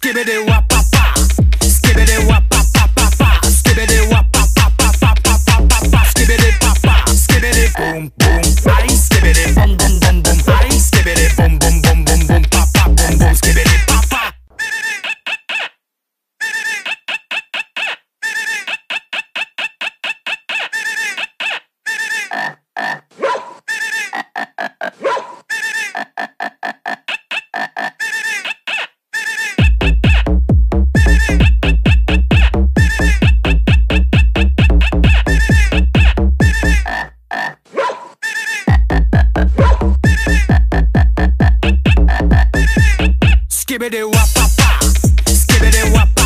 skibidi wap pa pa, skibidi wap pa pa pa pa, skibidi wap pa pa pa pa pa pa pa pa, skibidi pa pa, skibidi boom boom, ay skibidi boom boom boom boom, ay skibidi boom boom boom boom boom, pa pa boom boom, skibidi pa pa. Skibidi wap pa pa, skibidi wap.